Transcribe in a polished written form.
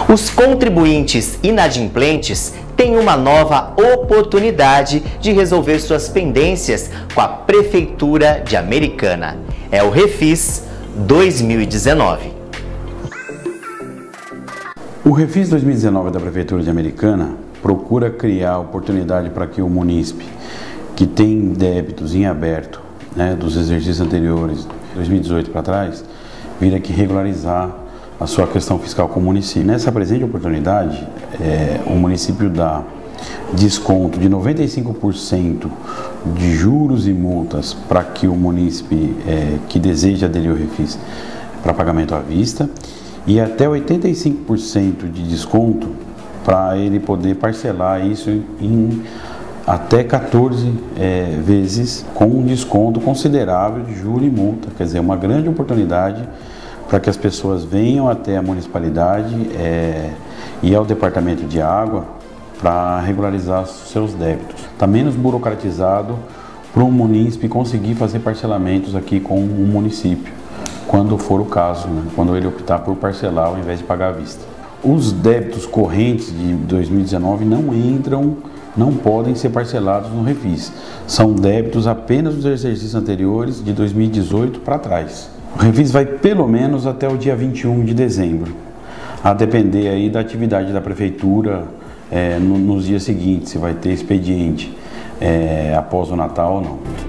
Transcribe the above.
Os contribuintes inadimplentes têm uma nova oportunidade de resolver suas pendências com a Prefeitura de Americana. É o Refis 2019. O Refis 2019 da Prefeitura de Americana procura criar oportunidade para que o munícipe que tem débitos em aberto, dos exercícios anteriores, 2018 para trás, vir aqui regularizar a sua questão fiscal com o município. Nessa presente oportunidade, o município dá desconto de 95% de juros e multas para que o munícipe que deseja aderir ao Refis para pagamento à vista e até 85% de desconto para ele poder parcelar isso em até 14 vezes com um desconto considerável de juro e multa. Quer dizer, uma grande oportunidade para que as pessoas venham até a municipalidade e ao departamento de água para regularizar seus débitos. Está menos burocratizado para um munícipe conseguir fazer parcelamentos aqui com o município, quando for o caso, quando ele optar por parcelar ao invés de pagar à vista. Os débitos correntes de 2019 não podem ser parcelados no Refis. São débitos apenas dos exercícios anteriores de 2018 para trás. O Refis vai pelo menos até o dia 21 de dezembro, a depender aí da atividade da Prefeitura nos dias seguintes, se vai ter expediente após o Natal ou não.